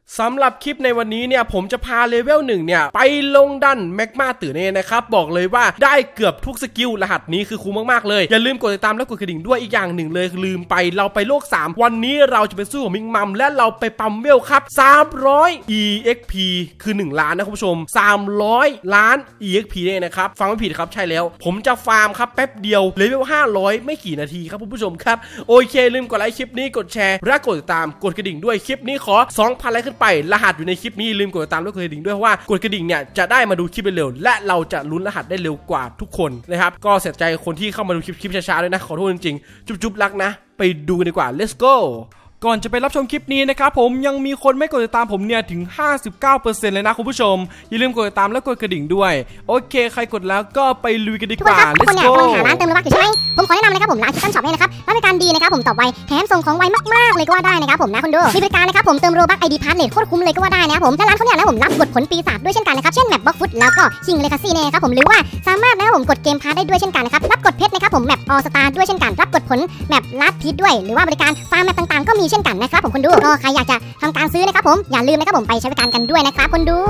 สำหรับคลิปในวันนี้เนี่ยผมจะพาเลเวล1เนี่ยไปลงดันแมกมาตื่นเองนะครับบอกเลยว่าได้เกือบทุกสกิลรหัสนี้คือคุ้มมากๆเลยอย่าลืมกดติดตามและกดกระดิ่งด้วยอีกอย่างหนึ่งเลยลืมไปเราไปโลก3วันนี้เราจะไปสู้กับมิงมัมและเราไปปั๊มเวลครับ300 EXP คือ1ล้านนะคุณผู้ชม300ล้าน EXP เนี่ยนะครับฟังไม่ผิดครับใช่แล้วผมจะฟาร์มครับแป๊บเดียวเลเวล500ไม่กี่นาทีครับคุณผู้ชมครับโอเคลืมกดไลค์คลิปนี้กดแชร์และกดติดตามกดกระดิ่งด้วยคลิปนี้ขอ 2,000 ไลค์ขึ้นไปรหัสอยู่ในคลิปนี้ลืมกดติดตามและกดกระดิ่งด้วยเพราะว่ากดกระดิ่งเนี่ยจะได้มาดูคลิปเร็วและเราจะลุ้นรหัสได้เร็วกว่าทุกคนนะครับก็เสียใจคนที่เข้ามาดูคลิปช้าๆด้วยนะขอโทษจริงๆจุ๊บๆรักนะไปดูกันดีกว่า let's goก่อนจะไปรับชมคลิปนี้นะครับผมยังมีคนไม่กดติดตามผมเนี่ยถึง 59% เลยนะคุณผู้ชมอย่าลืมกดติดตามและกดกระดิ่งด้วยโอเคใครกดแล้วก็ไปลุยกันดีกว่า let's go คนเนี่ยกำลังหาร้านเติมโลบัคอยู่ใช่ไหมผมขอแนะนำนะครับผมร้านคิตตันช็อปเนี่ยนะครับบริการดีนะครับผมตอบไวแถมส่งของไวมากๆเลยก็ว่าได้นะครับผมนะคุณดูมีบริการนะครับผมเติมโลบัค ID พาร์ทเลทโคตรคุ้มเลยก็ว่าได้นะครับผมและร้านเขาเนี่ยนะผมรับบทผลปีศาจด้วยเช่นกันนะครับเช่นแมปบล็อกฟุตแล้วก็ชิงเลคาซี่เนี่ยครับผมหรือว่าสามารถนะครับผมกดเกมพาร์ทได้ด้วยเช่นกันนะครับรับกดเพชรนะครับผมแมปออสตาร์ด้วยเช่นกันรับกดผลแมปลัดพีทด้วยหรือว่าบริการฟาร์มแมปต่างๆก็มีเช่นกันนะครับผมคุณดูก็ใครอยากจะทำการซื้อนะครับผมอย่าลืมนะครับผมไปใช้บริการกันด้วยนะครับคนดู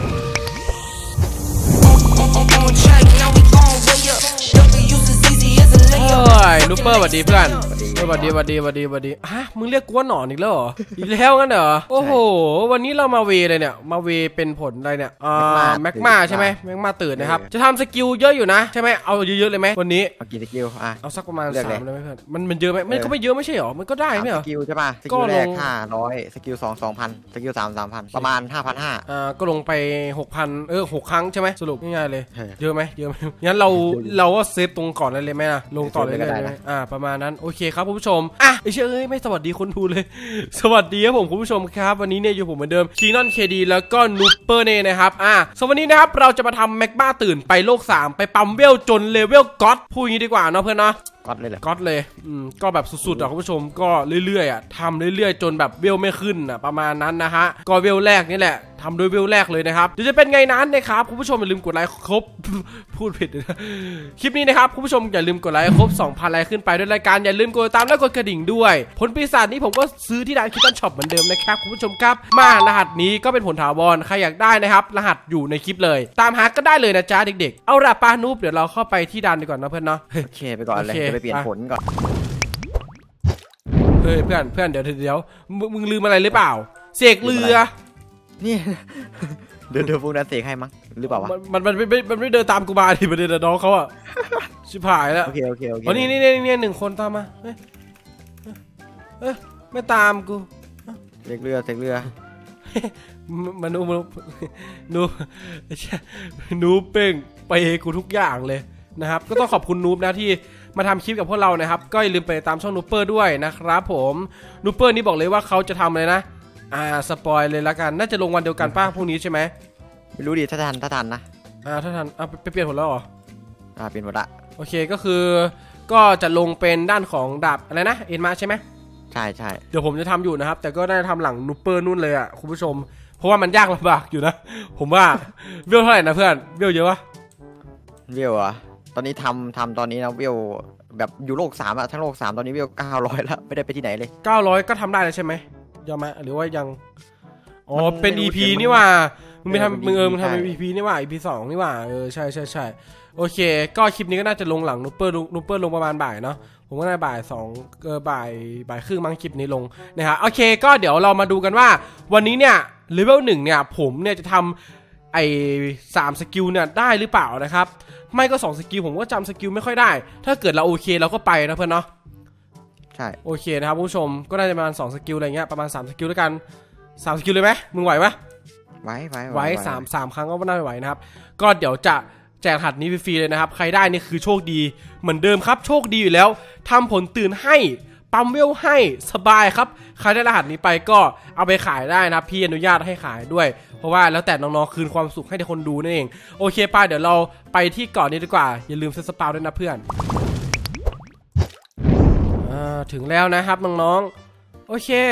นูเปอร์สวัสดีเพื่อนสวัสดีฮะมึงเรียกกูว่าหนอนอีกแล้วเหรออีกแล้วงั้นเหรอโอ้โหวันนี้เรามาเวเลยเนี่ยมาเวเป็นผลอะไรเนี่ยแมกมาใช่ไหมแมกมาตื่นนะครับจะทำสกิลเยอะอยู่นะใช่ไหมเอาเยอะๆเลยไหมวันนี้เอากี่สกิลเอาสักประมาณ3ได้ไหมเพื่อนมันเยอะไหมมันก็ไม่เยอะไม่ใช่หรอมันก็ได้ไหมหรอสกิลใช่ป่ะสกิลแรก500สกิล2 2,000สกิล3 3,000ประมาณ 5,500 ก็ลงไป 6,000 6 ครั้งใช่ไหมสรุปง่ายๆเลยเยอะไหมงั้นเราก็เซฟตรงก่อนเลยไหมนะลงต่อเลยได้ไหมประมาณนั้นโอเคครับคุณผู้ชมไอเชื่อไม่สวัสดีคนดูเลยสวัสดีครับผมคุณผู้ชมครับวันนี้เนี่ยอยู่ผมเหมือนเดิมคิงนอนเคดีแล้วก็นูเปอร์เน่นะครับสวันนี้นะครับเราจะมาทำแมกมาตื่นไปโลก3ไปปั๊มเวลจนเลเวลก็อดพูดอย่างนี้ดีกว่าเนาะเพื่อนเนาะก็อดเลยเหรอก็อดเลยก็แบบสุดๆคุณผู้ชมก็เรื่อยๆทำเรื่อยๆจนแบบเวลไม่ขึ้นประมาณนั้นนะฮะก็เวลแรกนี่แหละทำโดยเวลแรกเลยนะครับเดี๋ยวจะเป็นไงนั้นนะครับคุณผู้ชมอย่าลืมกดไลค์ครบพูดผิดคลิปนี้นะครับคุณผู้ชมอย่าลืมกดไลค์ครบ 2,000 ไลค์ขึ้นไปด้วยรายการอย่าลืมกดตามและกดกระดิ่งด้วยผลปีศาจนี้ผมก็ซื้อที่ร้านคิตตันช็อปเหมือนเดิมนะครับคุณผู้ชมครับมารหัสนี้ก็เป็นผลถาวรใครอยากได้นะครับรหัสอยู่ในคลิปเลยตามหาก็ได้เลยนะจ๊ะเด็กๆเอาล่ะปานูบเดี๋ยวเราเข้าไปที่ดันดีกว่านะเพื่อนเนาะโอเคไปก่อนเลยจะไปเปลี่ยนผลก่อนเฮ้ยเพื่อนเดี๋ยวมึงลืมอะไรหรือเปล่าเสกเรือนี่เดินพวกนั้นเสกให้มั้งหรือเปล่าวะมันไม่เดินตามกูมาดิมันเดินน้องเขาอะชิบหายแล้วโอเคอ๋อนี่1 คนตามมาไม่ตามกูเสกเรือมานูเป้งไปกูทุกอย่างเลยนะครับก็ต้องขอบคุณนูบนะที่มาทำคลิปกับพวกเรานะครับก็อย่าลืมไปตามช่องนูเปอร์ด้วยนะครับผมนูเปอร์นี่บอกเลยว่าเขาจะทำอะไรนะสปอยเลยละกันน่าจะลงวันเดียวกันป้าพรุ่งนี้ใช่ไหมไม่รู้ดิถ้าทันนะถ้าทันไปเปลี่ยนผลแล้วเหรอเปลี่ยนหมดละโอเคก็คือก็จะลงเป็นด้านของดาบอะไรนะเอ็นมาใช่ไหมใช่เดี๋ยวผมจะทำอยู่นะครับแต่ก็ได้ทำหลังนูเปอร์นู่นเลยคุณผู้ชมเพราะว่ามันยากลำบากอยู่นะผมว่าเวลเท่าไหร่นะเพื่อนเวลเยอะวะเวลอะตอนนี้ทำตอนนี้นะเวลแบบอยู่โลก3อะทั้งโลก3ตอนนี้เวล900แล้วไม่ได้ไปที่ไหนเลย 900ก็ทำได้แล้วใช่ไหมยอมไหมหรือว่ายังเป็น EP นี่ว่ามึงทำเป็น EP นี่ว่า EP 2นี่ว่าใช่โอเคก็คลิปนี้ก็น่าจะลงหลังนูเปอร์ลงประมาณบ่ายเนาะผมก็ได้บ่าย2บ่ายครึ่งมั้งคลิปนี้ลงนะฮะโอเคก็เดี๋ยวเรามาดูกันว่าวันนี้เนี่ยเลเวล1เนี่ยผมเนี่ยจะทำ3สกิลเนี่ยได้หรือเปล่านะครับไม่ก็2สกิลผมก็จำสกิลไม่ค่อยได้ถ้าเกิดเราโอเคเราก็ไปนะเพื่อนเนาะใช่โอเคนะครับผู้ชมก็ได้ประมาณ2สกิลอะไรเงี้ยประมาณ3สกิลด้วยกัน3สกิลเลยไหมมึงไหวไหมไหว 3ครั้งก็น่าไหวนะครับก็เดี๋ยวจะแจกรหัสนี้ฟรีๆเลยนะครับใครได้นี่คือโชคดีเหมือนเดิมครับโชคดีอยู่แล้วทำผลตื่นให้ปั๊มเวลให้สบายครับใครได้รหัสนี้ไปก็เอาไปขายได้นะพี่อนุญาตให้ขายด้วยเพราะว่าแล้วแต่น้องๆคืนความสุขให้คนดูนั่นเองโอเคป้าเดี๋ยวเราไปที่เกาะนี้ดีกว่าอย่าลืมเซตสปาวด้วยนะเพื่อนถึงแล้วนะครับน้องๆโอเค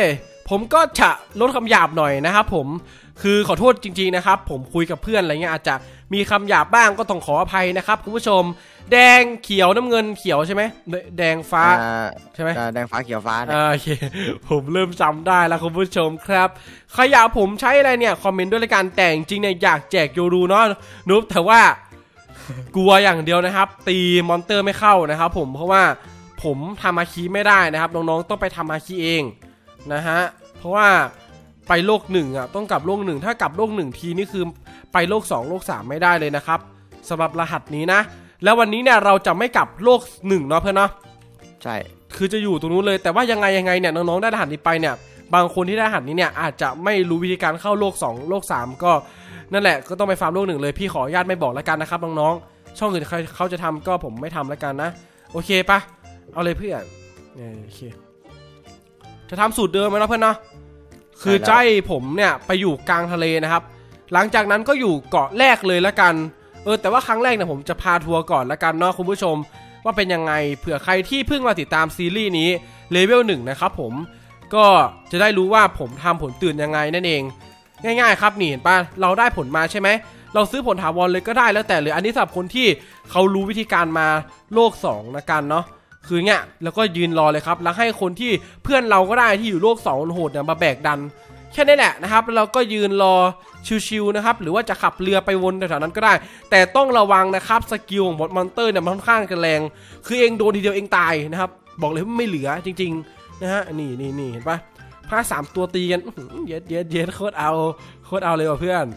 ผมก็จะลดคำหยาบหน่อยนะครับผมคือขอโทษจริงๆนะครับผมคุยกับเพื่อนอะไรเงี้ยอาจจะมีคำหยาบบ้างก็ต้องขออภัยนะครับคุณผู้ชมแดงเขียวน้ำเงินเขียวใช่ไหมแดงฟ้าใช่ไหมแดงฟ้าเขียวฟ้าโอเคผมเริ่มจำได้แล้วคุณผู้ชมครับใครอยากผมใช้อะไรเนี่ยคอมเมนต์ด้วยละกันแต่จริงๆเนี่ยอยากแจกโยรูเนาะนุ๊บแต่ว่ากลัวอย่างเดียวนะครับตีมอนเตอร์ไม่เข้านะครับผมเพราะว่าผมทำอาคีไม่ได้นะครับน้องๆต้องไปทำอาคีเองนะฮะเพราะว่าไปโลก1อ่ะต้องกลับโลก1ถ้ากลับโลก1ทีนี่คือไปโลก2โลก3ไม่ได้เลยนะครับสำหรับรหัสนี้นะแล้ววันนี้เนี่ยเราจะไม่กลับโลก1เนาะเพื่อนเนาะใช่คือจะอยู่ตรงนู้นเลยแต่ว่ายังไงเนี่ยน้องๆได้รหัสนี้ไปเนี่ยบางคนที่ได้รหัสนี้เนี่ยอาจจะไม่รู้วิธีการเข้าโลก2โลก3ก็นั่นแหละก็ต้องไปฟาร์มโลก1เลยพี่ขออนุญาตไม่บอกแล้วกันนะครับน้องๆช่องอื่นเขาจะทำก็ผมไม่ทำแล้วกันนะโอเคปะเอาเลยเพื่อนโอเคจะทำสูตรเดิมไหมนะเพื่อนเนาะคือใจผมเนี่ยไปอยู่กลางทะเลนะครับหลังจากนั้นก็อยู่เกาะแรกเลยละกันแต่ว่าครั้งแรกเนี่ยผมจะพาทัวร์ก่อนละกันเนาะคุณผู้ชมว่าเป็นยังไงเผื่อใครที่เพิ่งมาติดตามซีรีส์นี้เลเวล1นะครับผมก็จะได้รู้ว่าผมทำผลตื่นยังไงนั่นเองง่ายๆครับนี่เห็นป่ะเราได้ผลมาใช่ไหมเราซื้อผลถาวรเลยก็ได้แล้วแต่เลยอันนี้สำหรับคนที่เขารู้วิธีการมาโลก2ละกันเนาะคือเงี้ยแล้วก็ยืนรอเลยครับแล้วให้คนที่เพื่อนเราก็ได้ที่อยู่โลก2โหดเนี่ยมาแบกดันแค่นี้แหละนะครับเราก็ยืนรอชิวๆนะครับหรือว่าจะขับเรือไปวนแถวๆนั้นก็ได้แต่ต้องระวังนะครับสกิลของมอนเตอร์เนี่ยมันค่อนข้างแรงคือเองโดนทีเดียวเองตายนะครับบอกเลยว่าไม่เหลือจริงๆนะฮะนี่เห็นปะผ้า3ตัวตีกันเย็ดโคตรเอาเลยว่ะเพื่อน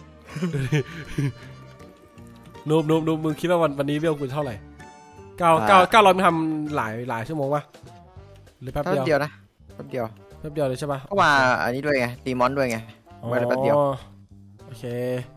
นูบมึงคิดว่าวันนี้เวลกูเท่าไหร่900มันทำหลายชั่วโมงวะหรือแป๊บเดียวนะแป๊บเดียวเลยใช่ปะเพราะว่าอันนี้ด้วยไงตีมอนด้วยไงไม่ได้แป๊บเดียวโอเค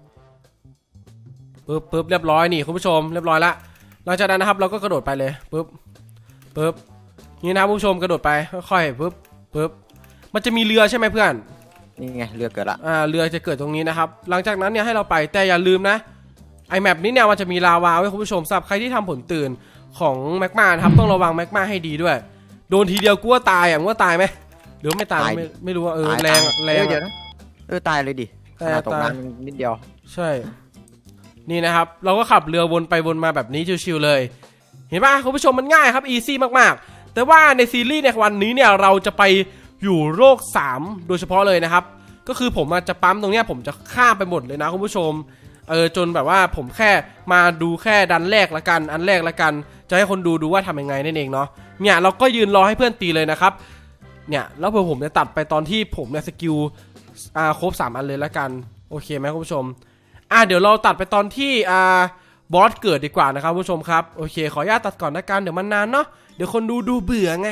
ปึ๊บเรียบร้อยนี่คุณผู้ชมเรียบร้อยละหลังจากนั้นนะครับเราก็กระโดดไปเลยปึ๊บนี่นะผู้ชมกระโดดไปค่อยๆปึ๊บมันจะมีเรือใช่ไหมเพื่อนนี่ไงเรือเกิดละเรือจะเกิดตรงนี้นะครับหลังจากนั้นเนี่ยให้เราไปแต่อย่าลืมนะไอแมปนี้เนี่ยมันจะมีลาวาไว้คุณผู้ชมสำหรับใครที่ทำผลตื่นของแมกมานะครับต้องระวังแมกมาให้ดีด้วยโดนทีเดียวกูว่าตายมึงว่าตายไหมหรือไม่ตายไม่รู้ว่าแรงเดี๋ยวนะตายเลยดิตกน้ำนิดเดียวใช่นี่นะครับเราก็ขับเรือวนไปวนมาแบบนี้ชิวๆเลยเห็นป่ะคุณผู้ชมมันง่ายครับอีซี่มากๆแต่ว่าในซีรีส์ในวันนี้เนี่ยเราจะไปอยู่โลก3โดยเฉพาะเลยนะครับก็คือผมจะปั๊มตรงนี้ผมจะข้ามไปหมดเลยนะคุณผู้ชมจนแบบว่าผมแค่มาดูแค่ดันแรกละกันอันแรกละกันจะให้คนดูว่าทำยังไงนั่นเองเนาะเนี่ยเราก็ยืนรอให้เพื่อนตีเลยนะครับเนี่ยแล้วผมจะตัดไปตอนที่ผมเนี่ยสกิลครบ3อันเลยละกันโอเคไหมคุณผู้ชมเดี๋ยวเราตัดไปตอนที่บอสเกิดดีกว่านะครับผู้ชมครับโอเคขออนุญาตตัดก่อนละกันเดี๋ยวมันนานเนาะเดี๋ยวคนดูเบื่อไง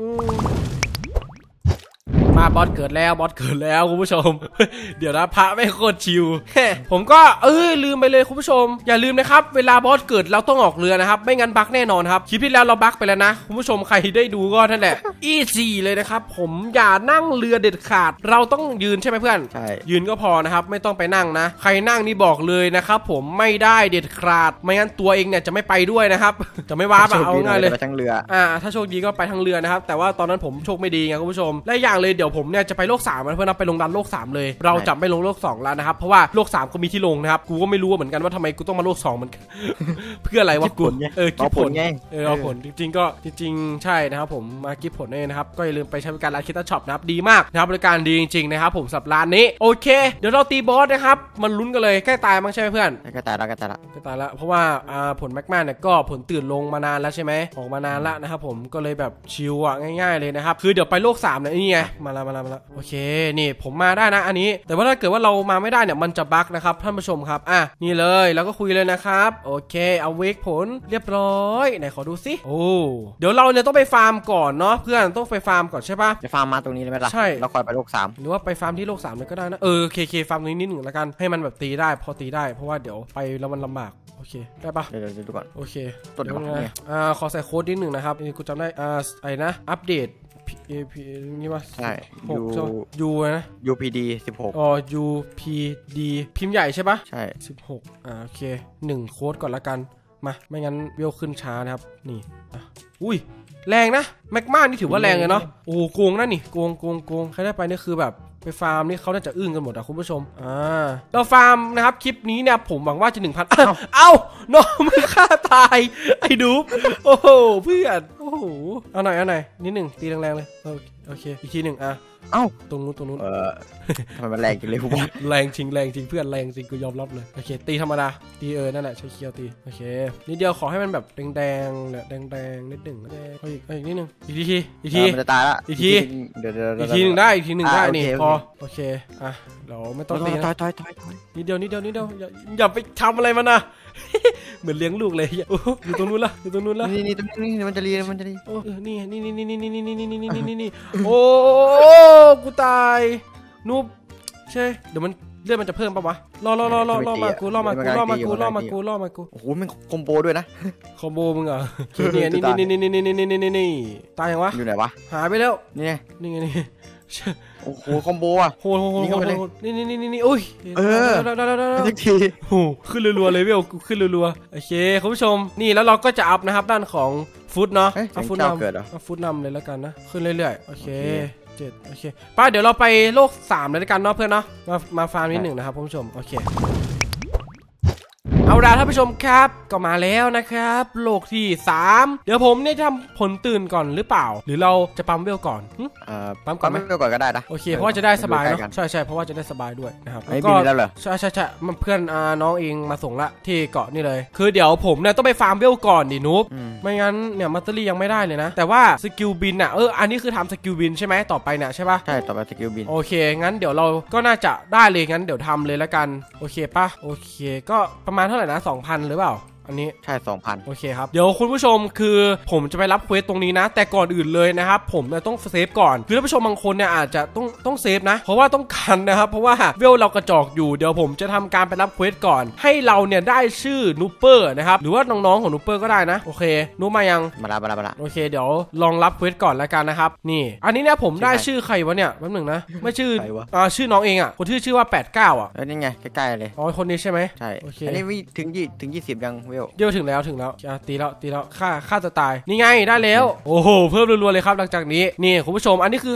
บอสเกิดแล้วคุณผู้ชมเดี๋ยวนะพระไม่โคตรชิวผมก็ลืมไปเลยคุณผู้ชมอย่าลืมนะครับเวลาบอสเกิดเราต้องออกเรือนะครับไม่งั้นบั๊กแน่นอนครับคลิปที่แล้วเราบั๊กไปแล้วนะคุณผู้ชมใครได้ดูก็นั่นแหละอีซี่เลยนะครับผมอย่านั่งเรือเด็ดขาดเราต้องยืนใช่ไหมเพื่อนใช่ยืนก็พอนะครับไม่ต้องไปนั่งนะใครนั่งนี่บอกเลยนะครับผมไม่ได้เด็ดขาดไม่งั้นตัวเองเนี่ยจะไม่ไปด้วยนะครับจะไม่ว้าเอาง่ายเลยทั้งเรือถ้าโชคดีก็ไปทั้งเรือนะครับแต่ว่าตอนนั้นผมโชคไม่ดีไงคุณผู้ชมและอย่างเลยเดี๋ยวผมเนี่ยจะไปโลก3เพื่อนไปลงดันโลก3เลยเราจะไม่ลงโลก2แล้วนะครับเพราะว่าโลก3ก็มีที่ลงนะครับกูก็ไม่รู้เหมือนกันว่าทำไมกูต้องมาโลก2เหมือนกันเพื่ออะไรวะกูคิดผลไงเอาผลจริงใช่นะครับผมมาคิดผลเองนะครับก็อย่าลืมไปใช้บริการร้านคิตตันช็อปนะครับดีมากนะครับบริการดีจริงๆนะครับผมสำหรับร้านนี้โอเคเดี๋ยวเราตีบอสนะครับมันลุ้นกันเลยใกล้ตายมั้งใช่ไหมเพื่อนใกล้ตายแล้วเพราะว่าผลแมกมาเนี่ยก็ผลตื่นลงมานานแล้วใช่ไหมออกมานานแล้วนะครับผมก็เลยแบบชิลง่ายๆเลยนะครับคือเดี๋ยวไปโลก3เนี่ยนี่ไงมาแล้วโอเคนี่ผมมาได้นะอันนี้แต่ว่าถ้าเกิดว่าเรามาไม่ได้เนี่ยมันจะบั๊กนะครับท่านผู้ชมครับนี่เลยแล้วก็คุยเลยนะครับโอเคเอาเวกผลเรียบร้อยไหนขอดูสิโอ้เดี๋ยวเราเนี่ยต้องไปฟาร์มก่อนเนาะเพื่อนต้องไปฟาร์มก่อนใช่ปะจะฟาร์มมาตรงนี้เลยไหมล่ะใช่เราคอยไปโลก3 หรือว่าไปฟาร์มที่โลก3เลยก็ได้นะเคฟาร์มนี้นิดหนึ่งแล้วกันให้มันแบบตีได้พอตีได้เพราะว่าเดี๋ยวไปแล้วมันลำบากโอเคได้ปะเดี๋ยวดูก่อนโอเคต้นเนี่ยขอใส่โค้ดนิดหนึ่งนะครับนี่กูจำได้ไอ้นะอัปเดตAP นี่ว่าใช่ U นะ UPD 16 UPD พิมพ์ใหญ่ใช่ปะใช่ 16โอเค1โค้ดก่อนละกันมาไม่งั้นเวลขึ้นช้านะครับนี่อุ้ยแรงนะแมกมานี่ถือว่าแรงเลยเนาะโอ้โกงนะนี่โกงใครได้ไปนี่คือแบบไปฟาร์มนี่เขาน่าจะอึ้งกันหมดอะคุณผู้ชมเราฟาร์มนะครับคลิปนี้เนี่ยผมหวังว่าจะ 1,000 เอ้าน้องมึงฆ่าตายไอ้ดูโอ้โหเพื่อนโอ้โหเอาหน่อยนิดหนึ่งตีแรงๆเลยโอเคอีกทีหนึ่งเอ้าตรงนู้นทำไมมันแรงจังเลยผมแรงจริงเพื่อนแรงจริงกูยอมรับเลยโอเคตีธรรมดาตีนั่นแหละใช้เคียวตีโอเคนิดเดียวขอให้มันแบบแดงเนี่ยแดงนิดหนึ่งอีกนิดนึงอีกทีมันจะตายละอีกทีอีกทีหนึ่งได้นี่พอโอเคเราไม่ต้องตีถอยนิดเดียวอย่าไปทำอะไรมันนะเหมือนเลี้ยงลูกเลยอยู่ตรงนู้นละนี่ตรงนี้มันจะรีนี่โอ้กูตายนูบใช่เดี๋ยวมันเลือดมันจะเพิ่มปะวะรอมากูโอ้โหมันคอมโบด้วยนะคอมโบมึงเหรอนี่ตายยังวะอยู่ไหนวะหายไปแล้วนี่ไงโอ้โหคอมโบอ่ะโหนี่อุ้ยทุกทีโหขึ้นรัวๆเลยเว้ยขึ้นรัวๆโอเคคุณผู้ชมนี่แล้วเราก็จะอัพนะครับด้านของฟุตเนาะฟุตนำฟุตนำเลยแล้วกันนะขึ้นเรื่อยๆโอเคโอเคป้าเดี๋ยวเราไปโลก3เลยกันเนาะเพื่อนเนาะมาฟาร์มนิดหนึ่งนะครับคุณผู้ชมโอเคเอาล่ะท่านผู้ชมครับก็มาแล้วนะครับโลกที่3เดี๋ยวผมเนี่ยทำผลตื่นก่อนหรือเปล่าหรือเราจะปั๊มเวลก่อนปั๊มก่อนไม่เวลก่อนก็ได้นะโอเคเพราะว่าจะได้สบายเนาะใช่เพราะว่าจะได้สบายด้วยนะครับก็แล้วเหรอใช่มันเพื่อนน้องเองมาส่งละที่เกาะนี่เลยคือเดี๋ยวผมเนี่ยต้องไปฟาร์มเวลก่อนดินุ๊บไม่งั้นเนี่ยมัตเตอรี่ยังไม่ได้เลยนะแต่ว่าสกิลบินอ่ะอันนี้คือทำสกิลบินใช่ไหมต่อไปเนี่ยใช่ปะใช่ต่อไปสกิลบินโอเคงั้นเดี๋ยวเราก็น่าจะได้เลยงั้นเดี๋ยวทำเลยแล้วกันโอเคปะโอเคก็ประมาณเท่าไหร่นะ 2,000 หรือเปล่าอันนี้ใช่ 2,000 โอเคครับเดี๋ยวคุณผู้ชมคือผมจะไปรับเควสตรงนี้นะแต่ก่อนอื่นเลยนะครับผมเนี่ยต้องเซฟก่อนคือท่านผู้ชมบางคนเนี่ยอาจจะต้องเซฟนะเพราะว่าต้องกันนะครับเพราะว่าเวลเรากระจอกอยู่เดี๋ยวผมจะทำการไปรับเควสก่อนให้เราเนี่ยได้ชื่อนูเปอร์นะครับหรือว่าน้องๆของนูเปอร์ก็ได้นะโอเคนูมายังมาละโอเคเดี๋ยวลองรับเควสก่อนแล้วกันนะครับนี่อันนี้เนี่ยผมได้ชื่อใครวะเนี่ยแป๊บนึงนะไม่ชื่อชื่อน้องเองอ่ะคนที่ชื่อว่า89อ่ะนี่ไงใกล้ๆเลยอ๋อคนนี้ใช่ไหมใช่โอเคอันนี้ถึง20ยังเวลเดี๋ยวถึงแล้วตีแล้วค่าจะตายนี่ไงได้แล้วโอ้โหเพิ่มรัวๆเลยครับหลังจากนี้นี่คุณผู้ชมอันนี้คือ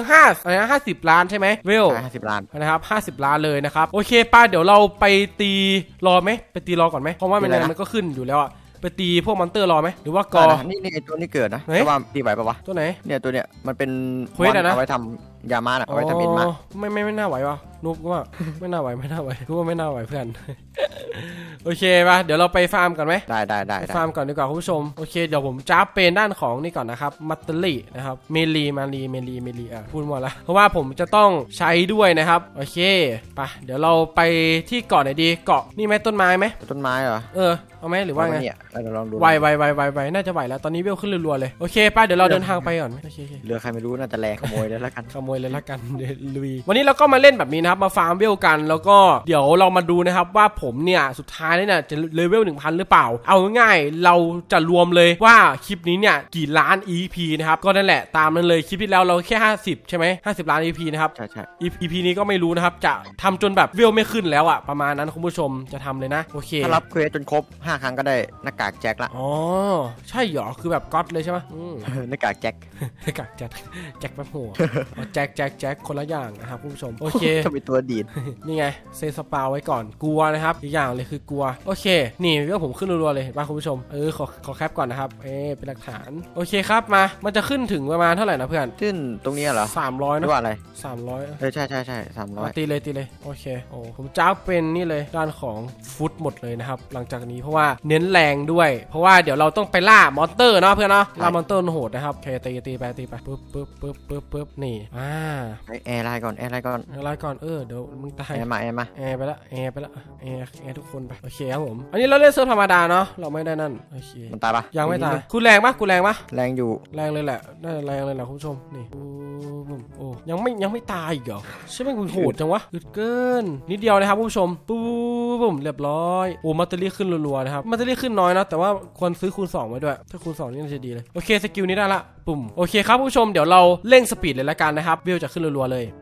50 ล้านใช่ไหมเวล 50 ล้านนะครับ50 ล้านเลยนะครับโอเคป้าเดี๋ยวเราไปตีรอไหมไปตีรอก่อนไหมเพราะว่ามันก็ขึ้นอยู่แล้วอะไปตีพวกมอนเตอร์รอไหมหรือว่ากอนี่ไอตัวนี้เกิดนะแต่ว่าตีไหวปะวะตัวไหนเนี่ยตัวเนี้ยมันเป็นเควสนะเอาไว้ทำยามาเอาไว้ทำเอ็นมาไม่น่าไหววะนุ๊กว่าไม่น่าไหวกูว่าไม่น่าไหวเพื่อนโอเคป่ะเดี๋ยวเราไปฟาร์มก่อนไหมได้ฟาร์มก่อนดีกว่าคุณผู้ชมโอเคเดี๋ยวผมจ้าเป็นด้านของนี่ก่อนนะครับมัตเตอรี่นะครับเมลีพูดหมดละเพราะว่าผมจะต้องใช้ด้วยนะครับโอเคป่ะเดี๋ยวเราไปที่เกาะไหนดีเกาะนี่ไหมต้นไม้ไหมต้นไม้เหรอเอาไหมหรือว่าไงลองดูไวน่าจะไหวแล้วตอนนี้เวลขึ้นรัวๆเลยโอเคป่ะเดี๋ยวเราเดินทางไปก่อนโอเคเรือใครไม่รู้น่าจะแรงขโมยเลยละกันลุยวันนี้เราก็มาเล่นแบบนี้นะครับมาฟาร์มเวลกันแล้วก็เดี๋ยวเรามาดูนะครับว่าผมเนี่ยสุดท้ายเนี่ยจะเลเวล 1,000 หรือเปล่าเอาง่ายๆเราจะรวมเลยว่าคลิปนี้เนี่ยกี่ล้าน EP นะครับก็นั่นแหละตามนั้นเลยคลิปที่แล้วเราแค่50ใช่ไหม50 ล้าน EP นะครับใช่ EP นี้ก็ไม่รู้นะครับจะทำจนแบบเวลไม่ขึ้นแล้วอ่ะประมาณนั้นคุณผู้ชมจะทำเลยนะโอเคถ้ารับเควสจนครบ5 ครั้งก็ได้หน้ากากแจ็คละอ๋อใช่เหรอคือแบบก๊อตเลยใช่ไหมหน้ากากแจ็คแป๊บหัวแจ็คคนละอย่างนะครับคุณผู้ชมโอเคจะเป็นตัวดีดนี่ไงเซสปาไว้ก่อนกลัวนะครับอีกอย่างเลยคือกลัวโอเคนี่เรื่องผมขึ้นรัวๆเลยบ้างคุณผู้ชมขอแคปก่อนนะครับเป็นหลักฐานโอเคครับมันจะขึ้นถึงประมาณเท่าไหร่นะเพื่อนขึ้นตรงนี้เหรอ 300นะว่าอะไร 300 ใช่300 ตีเลยโอเคโอ้ผมจ้าเป็นนี่เลยด้านของฟุตหมดเลยนะครับหลังจากนี้เพราะว่าเน้นแรงด้วยเพราะว่าเดี๋ยวเราต้องไปล่ามอนเตอร์เนาะเพื่อนเนาะล่ามอนเตอร์โหดนะครับโอเคตีไปปึ๊บนี่แอร์ไลน์ก่อนเดี๋ยวมึงตายแอร์มาแอร์ไปละแอร์ทุกคนไปโอเคครับผมอันนี้เราเล่นเซิร์ฟธรรมดาเนาะเราไม่ได้นั่นโอเคมันตายปะยังไม่ตายกูแรงปะแรงอยู่แรงเลยแหละได้แรงเลยแหละคุณผู้ชมนี่โอ้ยังไม่ตายอีกเหรอใช่ไหมคุณโหดจังวะเกินนิดเดียวนะครับคุณผู้ชมปุ๊บเรียบร้อยโอ้มัตเตอรี่ขึ้นรัวๆนะครับมัตเตอรี่ขึ้นน้อยนะแต่ว่าควรซื้อคูณ2ไว้ด้วยถ้าคูณ2นี่จะดีเลยโอเคสกิลนี้ได้ละปุ่มโอเคครับผู้ชมเดี๋ยวเราเร่งสปีดเลยละกันนะครับวิวจะขึ้นรัวๆเลย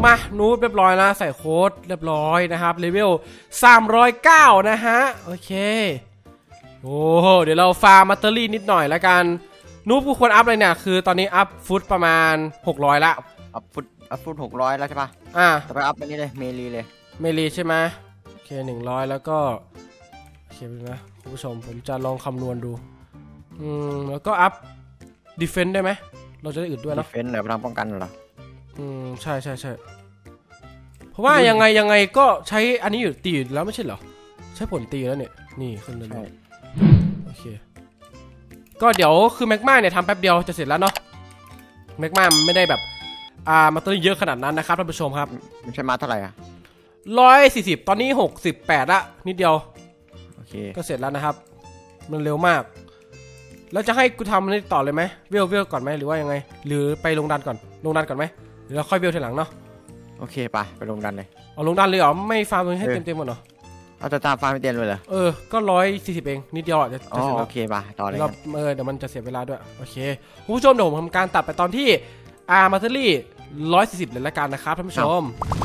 มานูบเรียบร้อยแล้วใส่โค้ดเรียบร้อยนะครับเลเวล309นะฮะโอเคโอ้เดี๋ยวเราฟาร์มมัตเตอรี่นิดหน่อยแล้วกันนูบกูควรอัพเลยเนี่ยคือตอนนี้อัพฟุตประมาณ600ละอัพฟุต600แล้วใช่ปะต่อไปอัพอันนี้เลยเมลีใช่ไหมโอเค100แล้วก็โอเคนะคุณผู้ชมผมจะลองคำนวณดูแล้วก็อัพดีเฟนส์ได้ไหมเราจะได้อึดด้วยเนาะดีเฟนส์แบบพลังป้องกันเหรอใช่เพราะว่ายังไงก็ใช้อันนี้อยู่ตีอยู่แล้วไม่ใช่เหรอใช้ผลตีแล้วเนี่ยนี่ขึ้นเลยโอเคก็เดี๋ยวคือแมกมาเนี่ยทำแป๊บเดียวจะเสร็จแล้วเนาะแมกมาไม่ได้แบบมาตัวเยอะขนาดนั้นนะครับท่านผู้ชมครับมันใช้มาเท่าไหร่อ่ะ 140ตอนนี้68ละนิดเดียวโอเคก็เสร็จแล้วนะครับมันเร็วมากแล้วจะให้กูทำนี่ต่อเลยไหมเวลก่อนไหมหรือว่ายังไงหรือไปลงดันก่อนไหมหรือเราค่อยเวลทีหลังเนาะโอเคไปลงดันเลยเอาลงดันเลยเหรอไม่ฟาร์มให้เต็มหมดเหรอเอาจะตามฟาร์มให้เต็มเลยเหรอก็140เองนิดเดียวจะเสร็จแล้วโอเคต่อเลยเดี๋ยวมันจะเสียเวลาด้วยโอเคคุณผู้ชมเดี๋ยวผมทำการตัดไปตอนที่มาเทอรี่140เลยละกันนะครับท่านผู้ชม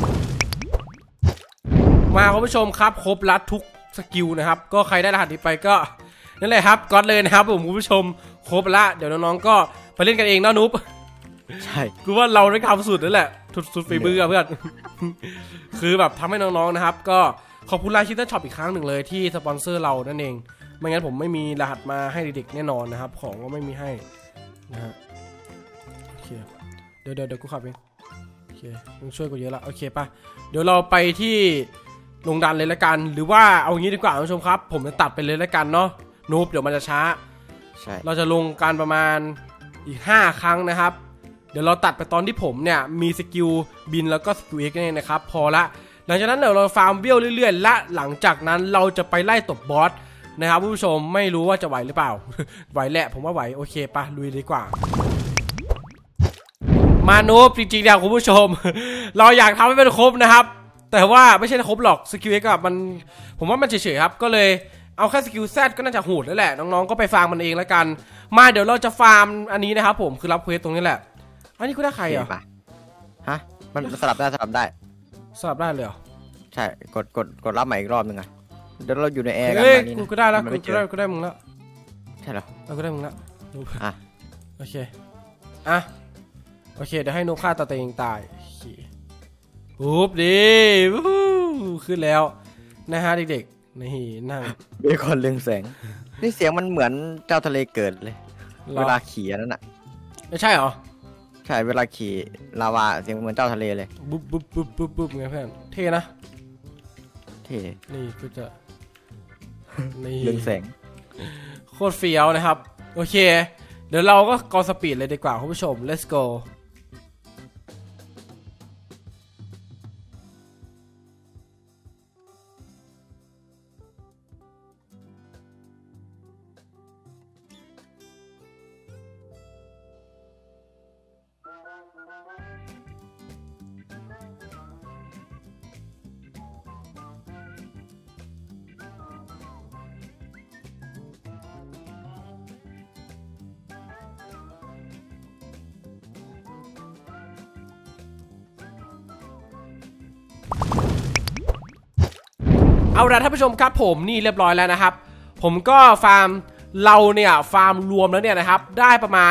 มาคุณผู้ชมครับครบลัดทุกสกิลนะครับก็ใครได้รหัสนี้ไปก็นั่นแหละครับก็เลยนะครับผมคุณผู้ชมครบละเดี๋ยวน้องๆก็ไปเล่นกันเองนะนุ๊บใช่คือว่าเราได้ทำสุดนั่นแหละสุดฝีมือเพื่อนคือแบบทำให้น้องๆนะครับก็ขอบคุณไลน์ชิตเตอร์ช็อปอีกครั้งหนึ่งเลยที่สปอนเซอร์เรานั่นเองไม่งั้นผมไม่มีรหัสมาให้เด็กๆแน่นอนนะครับของก็ไม่มีให้นะฮะโอเคเดี๋ยวกูขับเองโอเคมึงช่วยกูเยอะละโอเคป่ะเดี๋ยวเราไปที่ลงดันเลยละกันหรือว่าเอางี้ดีกว่าท่านผู้ชมครับผมจะตัดไปเลยละกันเนาะนูบเดี๋ยวมันจะช้าใช่เราจะลงการประมาณอีก5ครั้งนะครับเดี๋ยวเราตัดไปตอนที่ผมเนี่ยมีสกิลบินแล้วก็สกิลเอ็กซ์นี่นะครับพอละหลังจากนั้นเดี๋ยวเราฟาร์มเบี้ยวเรื่อยๆและหลังจากนั้นเราจะไปไล่ตบบอสนะครับผู้ชมไม่รู้ว่าจะไหวหรือเปล่า ไหวแหละผมว่าไหวโอเคปะลุยดีกว่ามานูบจริงๆเนี่ยคุณผู้ชม เราอยากทำให้เป็นครบนะครับแต่ว่าไม่ใช่ครบหรอกสกิลเอ็กซ์มันผมว่ามันเฉยๆครับก็เลยเอาแค่สกิลแซดก็น่าจะโหดแล้วแหละน้องๆก็ไปฟาร์มมันเองแล้วกันมาเดี๋ยวเราจะฟาร์มอันนี้นะครับผมคือรับเควสตรงนี้แหละอันนี้กูได้ใครอ่ะฮะมันสลับได้เลยเหรอใช่กดรับใหม่อีกรอบนึงอ่ะเดี๋ยวเราอยู่ในแอร์กันนี่กูได้แล้วกูได้มึงแล้วใช่เหรอกูได้มึงแล้วโอเคโอเคเดี๋ยวให้นกฆ่าตัวเองตายปุ๊บดีขึ้นแล้วนะฮะเด็กๆนี่นั่งเบคอนเรืองแสงนี่เสียงมันเหมือนเจ้าทะเลเกิดเลยเวลาขี่นั่นน่ะไม่ใช่หรอใช่เวลาขี่ลาวาเสียงเหมือนเจ้าทะเลเลยปุ๊บไงเพื่อนเท่นะเท่นี่ก็จะนี่เรืองแสงโคตรเฟี้ยวนะครับโอเคเดี๋ยวเราก็กอสปีดเลยดีกว่าคุณผู้ชม let's goเอาละท่านผู้ชมครับผมนี่เรียบร้อยแล้วนะครับผมก็ฟาร์มเราเนี่ยฟาร์มรวมแล้วเนี่ยนะครับได้ประมาณ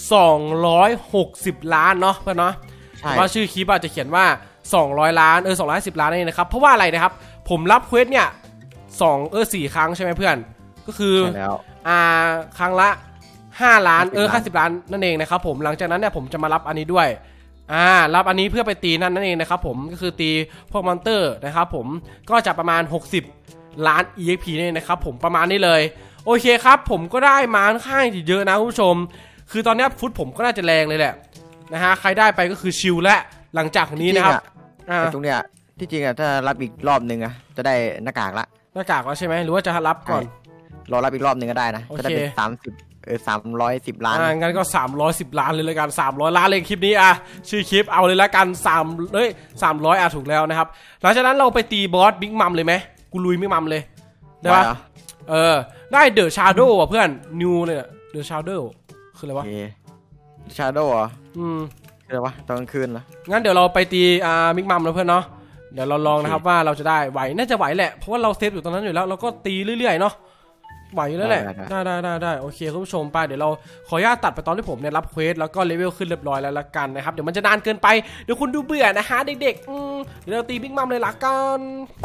260ล้านเนาะเพื่อนเนาะว่าชื่อคลิปอาจจะเขียนว่า200ล้าน210ล้านนี่นะครับเพราะว่าอะไรนะครับผมรับเควสเนี่ย4ครั้งใช่ไหมเพื่อนก็คือครั้งละ5ล้าน50ล้านนั่นเองนะครับผมหลังจากนั้นเนี่ยผมจะมารับอันนี้ด้วยรับอันนี้เพื่อไปตีนั่นเองนะครับผมก็คือตีพวกมอนเตอร์นะครับผมก็จะประมาณ60ล้าน EXP นี่นะครับผมประมาณนี้เลยโอเคครับผมก็ได้มาค่อนข้างเยอะนะคุณผู้ชมคือตอนนี้ฟุตผมก็น่าจะแรงเลยแหละนะฮะใครได้ไปก็คือชิลและหลังจากนี้นะครับตรงเนี้ยที่จริงถ้ารับอีกรอบนึงจะได้หน้ากากแล้วใช่ไหมหรือว่าจะรับก่อนรอรับอีกรอบนึงก็ได้นะจะได้เป็น310ล้านงั้นก็310ล้านเลยละกัน300ล้านเลยคลิปนี้ชื่อคลิปเอาเลยละกัน300ถูกแล้วนะครับหลังจากนั้นเราไปตีบอสบิ๊กมัมเลยไหมกูลุยบิ๊กมัมเลยได้ปะได้เดอะชาโดว์เพื่อนนิวเนี่ยเดอะชาโดว์คืออะไรวะชาโดว์เหรอคือะไรวะตอนกลางคืนเหรองั้นเดี๋ยวเราไปตีมิกมัมแล้วเพื่อนเนาะเดี๋ยวเราลองนะครับว่าเราจะได้ไหวน่าจะไหวแหละเพราะว่าเราเซฟอยู่ตรงนั้นอยู่แล้วเราก็ตีเรื่อยๆเนาะไหวอยู่แล้วแหละได้โอเคคุณผู้ชมไปเดี๋ยวเราขออนุญาตตัดไปตอนที่ผมเนี่ยรับเควสแล้วก็เลเวลขึ้นเรียบร้อยแล้วละกันนะครับเดี๋ยวมันจะนานเกินไปเดี๋ยวคุณดูเบื่อนะฮะเด็กๆเดี๋ยวเราตีมิกมัมเลยละกัน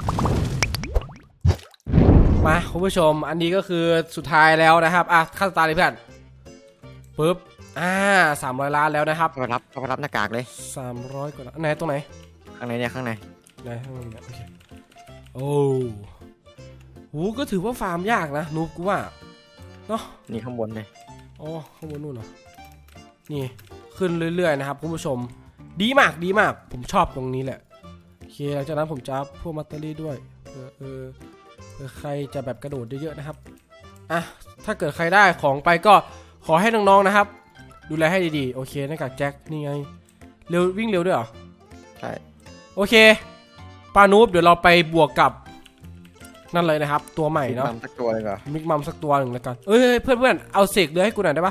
มาคุณผู้ชมอันนี้ก็คือสุดท้ายแล้วนะครับค่าสตาร์เลยเพื่อนปึ๊บ300 ล้านแล้วนะครับเข้าไปรับหน้ากากเลย 300 กว่าไหนตรงไหนข้างในเนี่ยข้างในโอเคโอ้โหก็ถือว่าฟาร์มยากนะนูบกูว่าเนาะนี่ข้างบนเลยอ๋อข้างบนนู่นเหรอนี่ขึ้นเรื่อยๆนะครับคุณผู้ชมดีมากผมชอบตรงนี้แหละโอเคหลังจากนั้นผมจะพวกมัตเตอรี่ด้วยเพื่อใครจะแบบกระโดดเยอะๆนะครับถ้าเกิดใครได้ของไปก็ขอให้น้องๆนะครับดูแลให้ดีๆโอเคหน้ากากแจ็คนี่ไงเร็ววิ่งเร็วด้วยเหรอใช่โอเคปานูบเดี๋ยวเราไปบวกกับนั่นเลยนะครับตัวใหม่เนาะมิกมัมสักตัวเลยเหรอมิกมัมสักตัวหนึ่งแล้วกันเพื่อนเอาเสกเรือให้กูหน่อยได้ปะ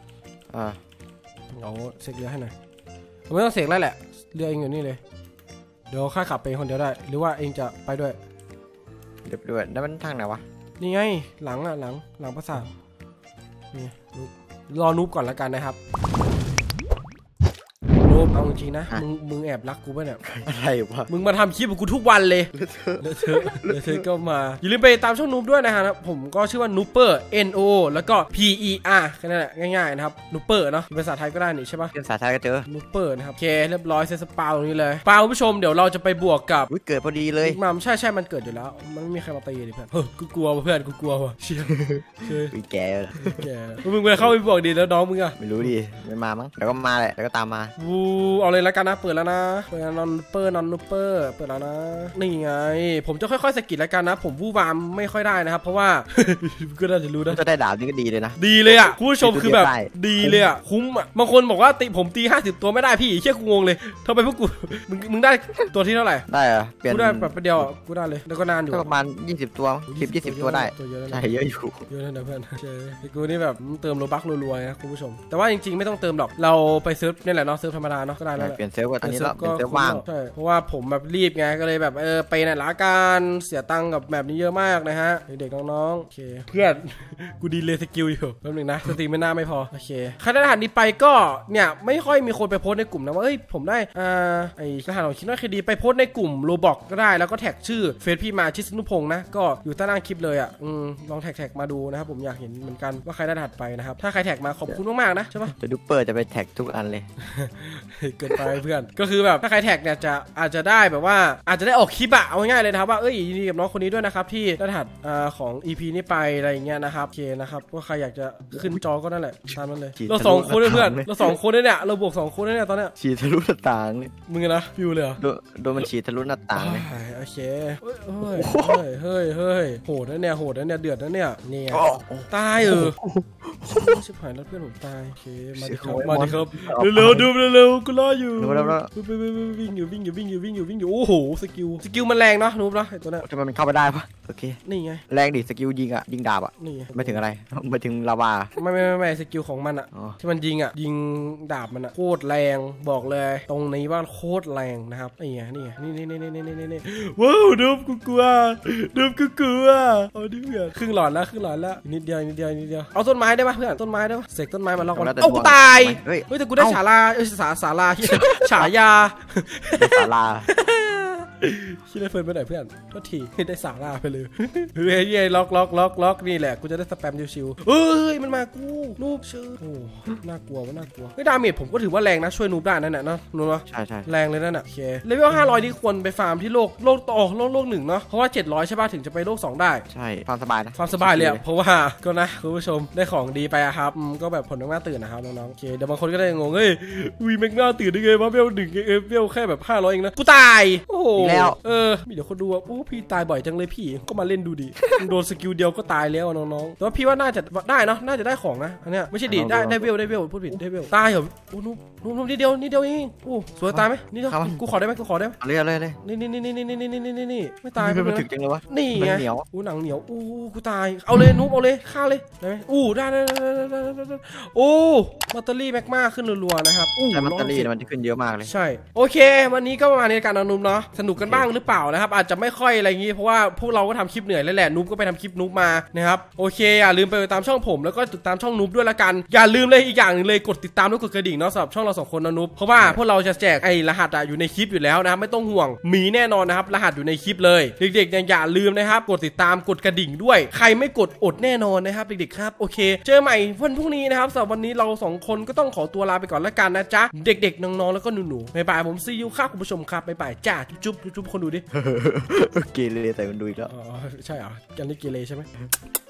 เอาเสกเรือให้หน่อยผมไม่ต้องเสกแล้วแหละเรือเองอยู่นี่เลยเดี๋ยวข้าขับไปคนเดียวได้หรือว่าเองจะไปด้วยเดี๋ยวด้วยนั่นมันทางไหนวะนี่ไงหลังปราสาทนี่รอนูบก่อนแล้วกันนะครับนูบเอาจริงนะมึงแอบรักกูป่ะเนี่ยอะไรวะมึงมาทำคลิปกับกูทุกวันเลยเลอะเทอะก็มาอย่าลืมไปตามช่องนูบด้วยนะฮะผมก็ชื่อว่านูเปอร์ NO แล้วก็ PER แค่นั้นแหละง่ายๆนะครับนูเปอร์เนาะภาษาไทยก็ได้นี่ใช่ปะภาษาไทยก็เจอนูเปอร์นะครับโอเคเรียบร้อยเซตสปาตรงนี้เลยปาคุณผู้ชมเดี๋ยวเราจะไปบวกกับเกิดพอดีเลยมัมใช่มันเกิดอยู่แล้วมันไม่มีใครมาตีดิเพื่อนกูกลัวเพื่อนกูกลัวว่ะเชี่ยแก่มึงไปเข้าไปบวกดีแล้วน้องมึงอะไม่รู้ดิไม่มามั้งแล้วก็มาแหละแล้วก็ตามมาเอาเลยแล้วกันนะเปิดแล้วนะเปิดนอนนูเปอร์เปิดแล้วนะนี่ไงผมจะค่อยๆสกิดแล้วกันนะผมวูบามไม่ค่อยได้นะครับเพราะว่าก็น่าจะรู้นะจะได้ดาบนี่ก็ดีเลยนะดีเลยอ่ะคุณผู้ชมคือแบบดีเลยอ่ะคุ้มอ่ะบางคนบอกว่าผมตี50 ตัวไม่ได้พี่เชี่ยกูงงเลยทำไมพวกกูมึงได้ตัวที่เท่าไหร่ได้อะเปลี่ยนกูได้แบบเดียวกูได้เลยแล้วก็นานอยู่ประมาณ20 ตัว10-20 ตัวได้ใช่เยอะอยู่เยอะนะเพื่อนใช่กูนี่แบบเติมโลบัครัวๆนะคุณผู้ชมแต่ว่าจริงๆไม่ต้องเติมหรอกเราไปเซิร์ฟนี่แหละเนาะเซิร์ฟธรรมดาเนาะก็ได้แล้วเปลี่ยนเซิร์ฟอันนี้เป็นเซิร์ฟว่างใช่เพราะว่าผมแบบรีบไงก็เลยแบบไปไหนละกันเสียตังค์กับแบบนี้เยอะมากนะฮะเด็กๆน้องๆโอเคเพื่อนกูดีเลยสกิลอยู่แป๊บนึงนะสตรีมไม่น่าไม่พอโอเคใครได้รหัสนี้ไปก็เนี่ยไม่ค่อยมีคนไปโพสในกลุ่มนะว่าผมได้ไอ้รหัสของคิดว่าคดีไปโพสในกลุ่มโรบอกก็ได้แล้วก็แท็กชื่อเฟซพี่มาชิสนุพงษ์นะก็อยู่ใต้ล่างคลิปเลยอ่ะลองแท็กมาดูนะครับผมอยากเห็นเหมือนกันว่าใครได้รหัสไปนะครับถ้าใครแท็กมาขอบคุณมากๆนะใช่ปะจะดูเปิดจะไปแท็กทุกอันเลยเกินไปเพื่อนก็คือแบบถ้าใครแท็กเนี่ยอาจจะได้แบบว่าอาจจะได้ออกคลิปอะเอาง่ายๆเลยนะครับว่ายินดีกับน้องคนนี้ด้วยนะครับที่ได้รหัสของ EP นี้ไปอะไรอย่างเงี้ยนะครับโอเคนะครับว่าใครอยากจะขึ้นจอก็นั่นแหละตามนั้นเลยเรา2 คนเพื่อนเรา2 คนเนี่ยเราบวก2 คนเนี่ยตอนเนี้ยฉีดทะลุหน้าต่างนี่มึงนะฟิวเลยโดนมันฉีดทะลุหน้าต่างเลยโอเคเฮ้ยโหดนะเนี่ยเดือดนะเนี่ยตายชิบหายแล้วเพื่อนผมตายโอเคมาดิครับเร็วดูเร็วกูรออยู่วิ่งอยู่โอ้โหสกิลมันแรงเนาะนูบเนาะไอตัวนั้นทำไมมันเข้าไปได้ปะโอเคนี่ไงแรงดิสกิลยิงดาบอ่ะนี่ไม่ถึงอะไรไม่ถึงลาวาไม่สกิลของมันอ่ะที่มันยิงดาบมันอ่ะโคตรแรงบอกเลยตรงนี้ว่าโคตรแรงนะครับนี่ว้าวนูบกูกลัวเอาดิเพื่อนครึ่งหลอดแล้วนิดเดียวเอาต้นไม้ได้ปะเพื่อนต้นไม้ได้ปะเสกต้นไม้มาล็อกมันกูตายเฮ้ยแต่กูได้ฉาลาฉายาศาลาคิดได้เฟิร์นไปไหนเพื่อนก็ทีได้สาราไปเลยเฮ้ยล็อกนี่แหละกูจะได้สแปมชิวๆเฮ้ยมันมากูนูบชื่อโอ้น่ากลัวไม่ดาเมจผมก็ถือว่าแรงนะช่วยนูบได้นั่นแหละเนาะนูบเนาะใช่แรงเลยนั่นน่ะโอเคเลเวล500นี่ควรไปฟาร์มที่โลก1เนาะเพราะว่า700ใช่ป่ะถึงจะไปโลก2ได้ใช่ความสบายนะความสบายเลยเพราะว่าก็นะคุณผู้ชมได้ของดีไปครับก็แบบผลแมกมาตื่นนะครับน้องๆโอเคเดี๋ยวบางคนก็ได้งงเฮ้ยวีแมกมาตื่นได้ไงวะเวล1เวลแค่แบบ500เองนะกูตายโอ้โหแล้วมีเดี๋ยวคนดูว่าโอ้พี่ตายบ่อยจังเลยพี่ก็มาเล่นดูดิโดนสกิลเดียวก็ตายแล้วน้องๆแต่ว่าพี่ว่าน่าจะได้เนาะน่าจะได้ของนะอันเนี้ยไม่ใช่ดีได้เวลพูดผิดได้เวลตายเหรอโอ้นุ่มนิดเดียวเองโอ้สวยตายไหมนี่เดียวกูขอได้ไหมเลยนี่ไม่ตายมันถึกจังเลยวะนี่ไงเหนียวหนังเหนียวกูตายเอาเลยนุ่มเอาเลยฆ่าเลยได้ไหมได้โอ้แบตเตอรี่แม็กมาขึ้นรัวๆนะครับใช่แบตเตอรี่มันขึ้นเยอะมากเลยใช่โอเควันนี้ก็ประมาณในการนุ่มเนาะสนุกกันบ้างหรือเปล่านะครับอาจจะไม่ค่อยอะไรอย่างงี้เพราะว่าพวกเราก็ทำคลิปเหนื่อยแล้วแหละนุ่มก็ไปทำคลิปนุ่มมานะครับโอเคอย่าลืมไปติดตามช่องผมแล้วก็ติดตามช่องนุ่มด้วยละกันอย่าลืมเลยอีกอย่างนึงเลยกดติดตามแล้วกดกระดิ่งเนาะสำหรับช่องเรา2คนนะนุ่มเพราะว่าพวกเราจะแจกไอ้รหัสอยู่ในคลิปอยู่แล้วนะครับไม่ต้องห่วงมีแน่นอนนะครับรหัสอยู่ในคลิปเลยเด็กๆอย่าลืมนะครับกดติดตามกดกระดิ่งด้วยใครไม่กดอดแน่นอนนะครับเด็กๆครับโอเคเจอใหม่วันพรุ่งนี้นะครับสำหรับวันนี้เรา2คนก็ต้องขอตัวลาไปก่อนละกันนะจ๊ะเด็กๆน้องๆแล้วก็หนูๆบ๊ายบายผมซียูครับคุณผู้ชมครับบ๊ายบายจ้าจุ๊บคนดูดิเกเรแต่คนดูอีกแล้วใช่เหรอกันนี่เกเรใช่ไหม